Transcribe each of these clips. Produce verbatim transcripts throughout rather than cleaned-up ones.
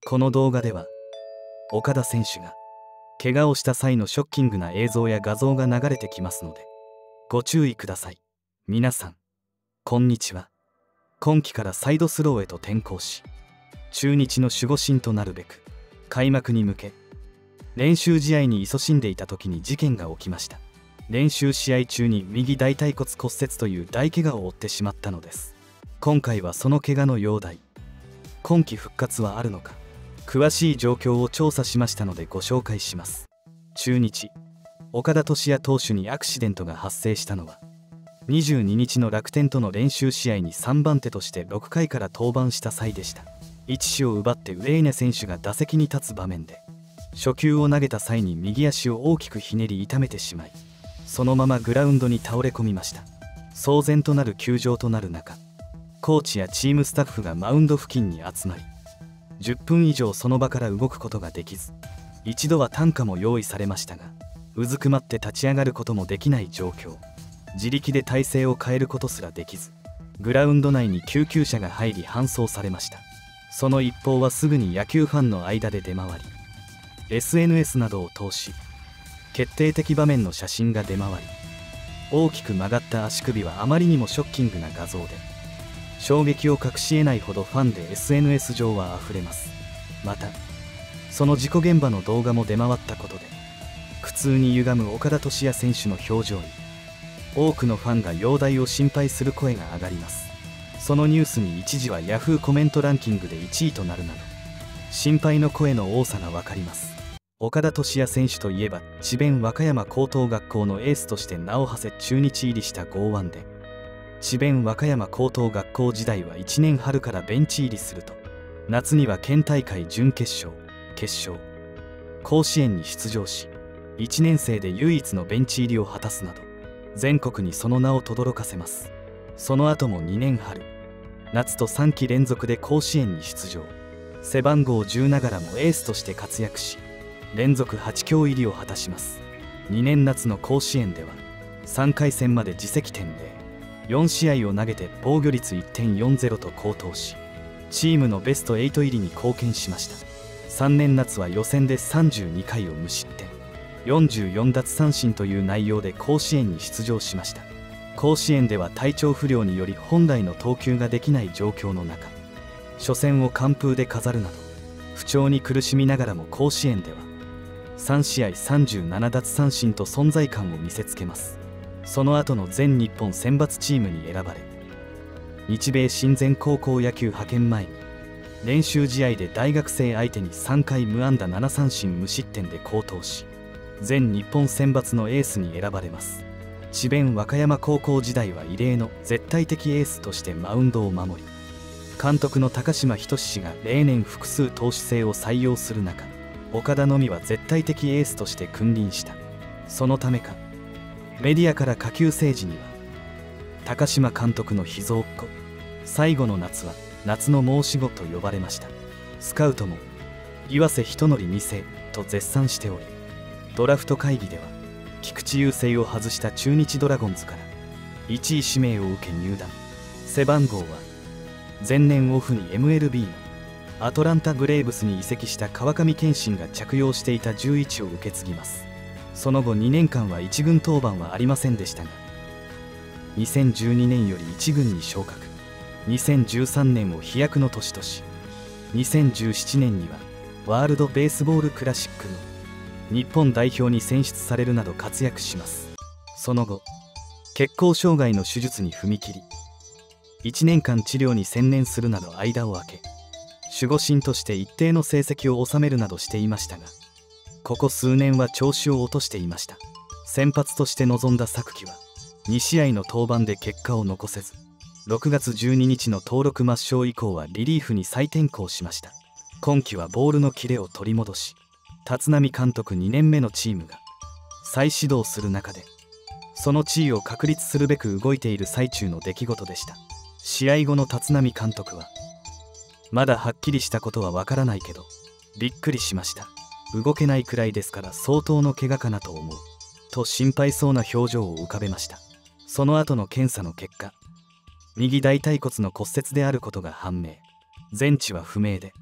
この動画では岡田選手が怪我をした際のショッキングな映像や画像が流れてきますのでご注意ください。皆さんこんにちは。今季からサイドスローへと転向し中日の守護神となるべく開幕に向け練習試合に勤しんでいた時に事件が起きました。練習試合中に右大腿骨骨折という大怪我を負ってしまったのです。今回はその怪我の容体、今季復活はあるのか、詳しい状況を調査しましたのでご紹介します。中日岡田斗司也投手にアクシデントが発生したのはにじゅうににちの楽天との練習試合にさんばん手としてろっかいから登板した際でした。いち子を奪ってウェイネ選手が打席に立つ場面で初球を投げた際に右足を大きくひねり痛めてしまいそのままグラウンドに倒れ込みました。騒然となる球場となる中、コーチやチームスタッフがマウンド付近に集まりじゅっぷん以上その場から動くことができず、一度は担架も用意されましたがうずくまって立ち上がることもできない状況、自力で体勢を変えることすらできずグラウンド内に救急車が入り搬送されました。その一報はすぐに野球ファンの間で出回り エスエヌエス などを通し決定的場面の写真が出回り、大きく曲がった足首はあまりにもショッキングな画像で衝撃を隠し得ないほどファンで エスエヌエス 上はあふれます。またその事故現場の動画も出回ったことで苦痛に歪む岡田斗司也選手の表情に多くのファンが容体を心配する声が上がります。そのニュースに一時は ヤフー コメントランキングでいちいとなるなど心配の声の多さが分かります。岡田斗司也選手といえば智弁和歌山高等学校のエースとして名を馳せ中日入りした剛腕で、智弁和歌山高等学校時代はいちねん春からベンチ入りすると夏には県大会準決勝決勝甲子園に出場しいちねん生で唯一のベンチ入りを果たすなど全国にその名を轟かせます。その後もにねん春夏とさんき連続で甲子園に出場、背番号じゅうながらもエースとして活躍し連続はち強入りを果たします。にねん夏の甲子園ではさんかい戦まで自責点でよん試合を投げて防御率 いってんよんゼロ と好投しチームのベストはち入りに貢献しました。さんねん夏は予選でさんじゅうにかいを無失点よんじゅうよん奪三振という内容で甲子園に出場しました。甲子園では体調不良により本来の投球ができない状況の中初戦を完封で飾るなど不調に苦しみながらも甲子園ではさん試合さんじゅうなな奪三振と存在感を見せつけます。その後の全日本選抜チームに選ばれ日米親善高校野球派遣前に練習試合で大学生相手にさんかい無安打なな三振無失点で好投し全日本選抜のエースに選ばれます。智弁和歌山高校時代は異例の絶対的エースとしてマウンドを守り監督の高島仁氏が例年複数投手制を採用する中岡田のみは絶対的エースとして君臨した。そのためかメディアから下級生時には高島監督の秘蔵っ子最後の夏は夏の申し子と呼ばれました。スカウトも岩瀬仁則に世と絶賛しておりドラフト会議では菊池雄星を外した中日ドラゴンズからいちい指名を受け入団、背番号は前年オフに エムエルビー のアトランタブレーブスに移籍した川上憲伸が着用していたじゅういちを受け継ぎます。その後にねんかんはいち軍登板はありませんでしたがにせんじゅうにねんよりいち軍に昇格、にせんじゅうさんねんを飛躍の年としにせんじゅうななねんにはワールドベースボールクラシックの日本代表に選出されるなど活躍します。その後血行障害の手術に踏み切りいちねんかん治療に専念するなど間を空け守護神として一定の成績を収めるなどしていましたがここ数年は調子を落としていました。先発として臨んだ昨季はに試合の登板で結果を残せずろくがつじゅうににちの登録抹消以降はリリーフに再転向しました。今季はボールのキレを取り戻し立浪監督にねんめのチームが再始動する中でその地位を確立するべく動いている最中の出来事でした。試合後の立浪監督はまだはっきりしたことはわからないけどびっくりしました、動けないくらいですから相当の怪我かなと思うと心配そうな表情を浮かべました。その後の検査の結果右大腿骨の骨折であることが判明、全治は不明で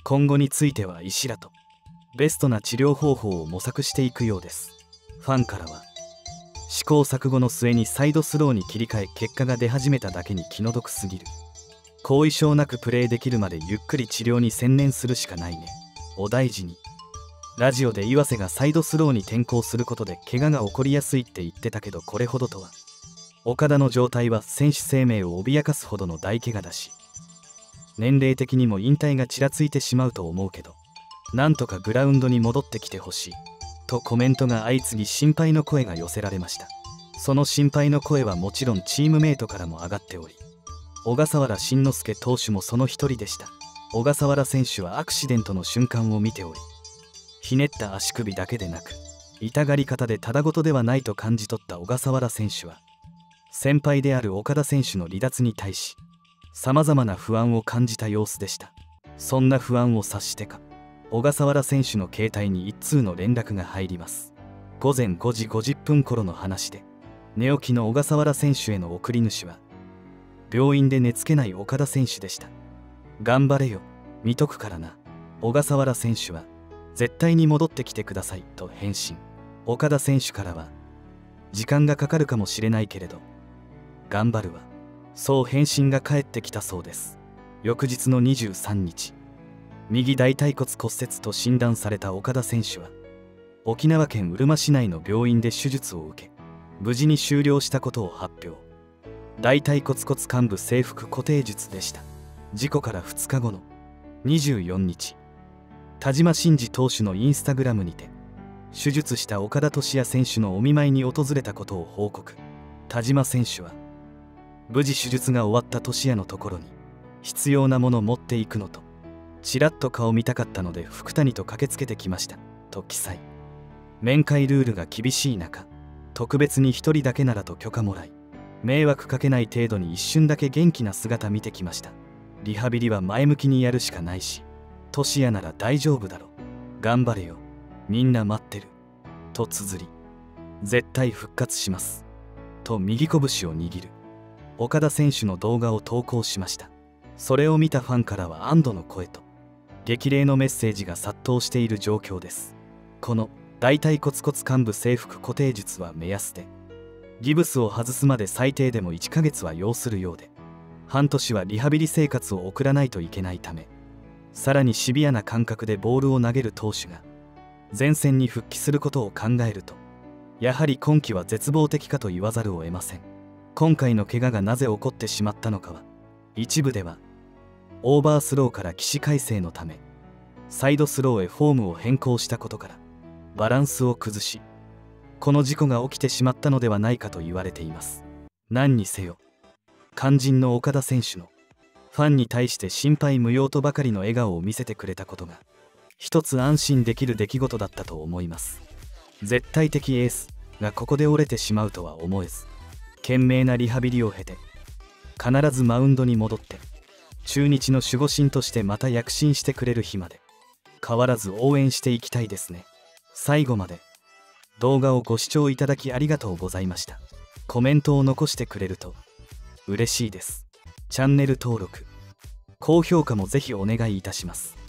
今後については医師らとベストな治療方法を模索していくようです。ファンからは、試行錯誤の末にサイドスローに切り替え結果が出始めただけに気の毒すぎる。後遺症なくプレーできるまでゆっくり治療に専念するしかないね。お大事に。ラジオで岩瀬がサイドスローに転向することで怪我が起こりやすいって言ってたけど、これほどとは。岡田の状態は選手生命を脅かすほどの大怪我だし、年齢的にも引退がちらついてしまうと思うけど、なんとかグラウンドに戻ってきてほしいとコメントが相次ぎ、心配の声が寄せられました。その心配の声はもちろんチームメイトからも上がっており、小笠原慎之介投手もその一人でした。小笠原選手はアクシデントの瞬間を見ており、ひねった足首だけでなく痛がり方でただごとではないと感じ取った小笠原選手は、先輩である岡田選手の離脱に対しさまざまな不安を感じた様子でした。そんな不安を察してか、小笠原選手の携帯に一通の連絡が入ります。ごぜんごじごじゅっぷん頃の話で、寝起きの小笠原選手への送り主は病院で寝つけない岡田選手でした。頑張れよ、見とくからな。小笠原選手は絶対に戻ってきてくださいと返信。岡田選手からは、時間がかかるかもしれないけれど頑張るわ、そう返信が返ってきたそうです。翌日のにじゅうさんにち、右大腿骨骨折と診断された岡田選手は沖縄県うるま市内の病院で手術を受け、無事に終了したことを発表。大腿骨骨幹部制服固定術でした。事故からふつかごのにじゅうよっか、田島慎二投手のインスタグラムにて、手術した岡田俊也選手のお見舞いに訪れたことを報告。田島選手は、無事手術が終わった俊也のところに必要なもの持っていくのと、ちらっと顔見たかったので福谷と駆けつけてきましたと記載。面会ルールが厳しい中、特別にひとりだけならと許可もらい、迷惑かけない程度に一瞬だけ元気な姿見てきました。リハビリは前向きにやるしかないし、俊也なら大丈夫だろ、頑張れよ、みんな待ってると綴り、絶対復活しますと右拳を握る岡田選手の動画を投稿しました。それを見たファンからは安堵の声と激励のメッセージが殺到している状況です。この大腿骨骨幹部制服固定術は目安で、ギブスを外すまで最低でもいっかげつは要するようで、半年はリハビリ生活を送らないといけないため、さらにシビアな感覚でボールを投げる投手が前線に復帰することを考えると、やはり今季は絶望的かと言わざるを得ません。今回の怪我がなぜ起こってしまったのかは、一部ではオーバースローから起死回生のためサイドスローへフォームを変更したことからバランスを崩し、この事故が起きてしまったのではないかと言われています。何にせよ、肝心の岡田選手のファンに対して心配無用とばかりの笑顔を見せてくれたことが一つ安心できる出来事だったと思います。絶対的エースがここで折れてしまうとは思えず、懸命なリハビリを経て必ずマウンドに戻って中日の守護神としてまた躍進してくれる日まで変わらず応援していきたいですね。最後まで動画をご視聴いただきありがとうございました。コメントを残してくれると嬉しいです。チャンネル登録、高評価もぜひお願いいたします。